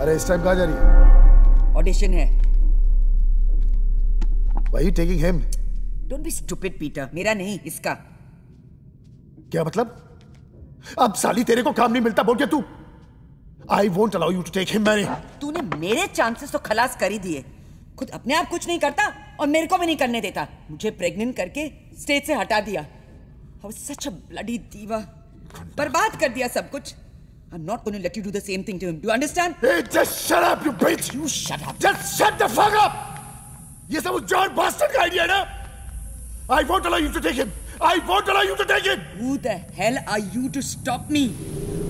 अरे इस टाइम कहाँ जा रही है? ऑडिशन है। Why are you taking him? Don't be stupid, Peter. मेरा नहीं, इसका। क्या मतलब? अब साली तेरे को काम नहीं मिलता बोल के तू? I won't allow you to take him, मैंने। तूने मेरे चांसेस तो खलास कर ही दिए। खुद अपने आप कुछ नहीं करता और मेरे को भी नहीं करने देता। मुझे प्रेग्नेंट करके स्टेज से हटा दिया। I was such a bloody diva. बर्बाद कर दिया सब कुछ। I'm not going to let you do the same thing to him. Do you understand? Hey, just shut up, you bitch! You shut up. Just shut the fuck up! ये सब उस John Boston का idea है ना? I won't allow you to take him. I won't allow you to take him. Who the hell are you to stop me?